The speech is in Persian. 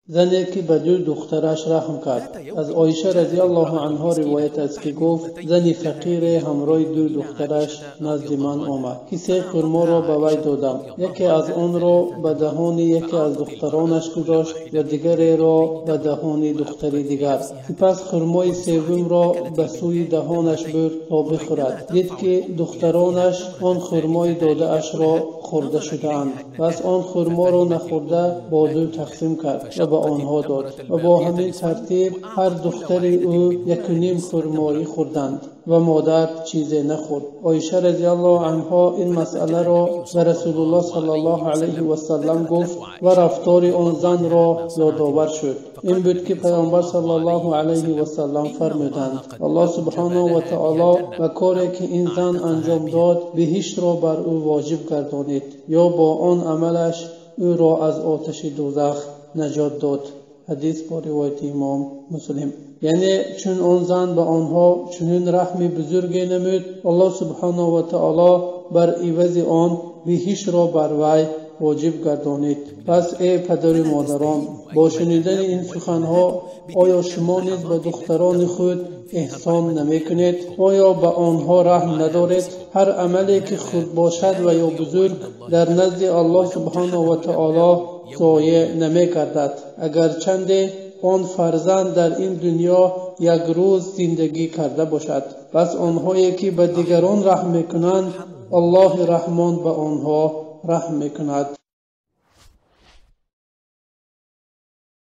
زنی که به دو دخترش رحم کرد. از عایشه رضی الله عنها روایت است که گفت زنی فقیر همراه دو دخترش نزد من آمد که 3 خرما را به وی دادم. یکی از آن را به دهان یکی از دخترانش گذاشت و دیگری را به دهان دختری دیگر. سپس خرمای سوم را به سوی دهانش برد تا بخورد. دید که دخترانش آن خرمای داده اش را خورده شده‌اند. پس آن خرما را نخورده با 2 تقسیم کرد و به آنها داد و با همین ترتیب هر دختر او 1.5 خرمایی خوردند و مادر چیزی نخورد. عایشه رضی الله عنها این مسئله را به رسول الله صلی الله علیه و سلم گفت و رفتار آن زن را یادآور شد. این بود که پیامبر صلی الله علیه و سلم فرمودند الله سبحانه و تعالی و کاری که این زن انجام داد بهشت را بر او واجب گردانید یا با آن عملش او را از آتش دوزخ نجات داد. حدیث با روایت امام مسلم. یعنی چون آن زن به آنها چنین رحم بزرگی نمود، الله سبحانه و تعالی بر عوض آن بهشت را بر وی واجب گردانید. پس ای پدر و مادران، با شنیدن این سخنها آیا شما نیز به دختران خود احسان نمی کنید؟ آیا به آنها رحم ندارید؟ هر عملی که خود باشد و یا بزرگ در نزد الله سبحانه و تعالی ضایع نمی گردد، اگرچند آن فرزند در این دنیا 1 روز زندگی کرده باشد. پس آنهایی که به دیگران رحم میکنند الله رحمان به آنها رحم میکند.